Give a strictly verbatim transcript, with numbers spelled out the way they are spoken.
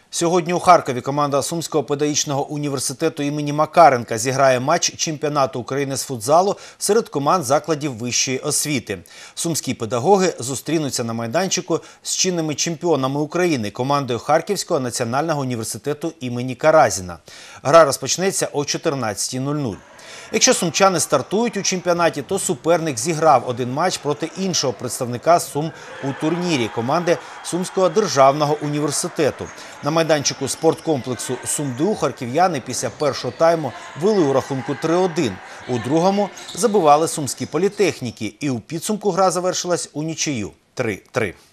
Сьогодні у Харкові команда Сумського педагогічного університету імені Макаренка зіграє матч чемпіонату України з футзалу серед команд закладів вищої освіти. Сумські педагоги зустрінуться на майданчику з чинними чемпіонами України – командою Харківського національного університету імені Каразіна. Гра розпочнеться о чотирнадцятій нуль нуль. Якщо сумчани стартують у чемпіонаті, то суперник зіграв один матч проти іншого представника Сум у турнірі – команди Сумського державного університету. На майданчику спорткомплексу «СумДУ» харків'яни після першого тайму вели у рахунку три один. У другому забивали сумські політехніки, і у підсумку гра завершилась у нічию три три.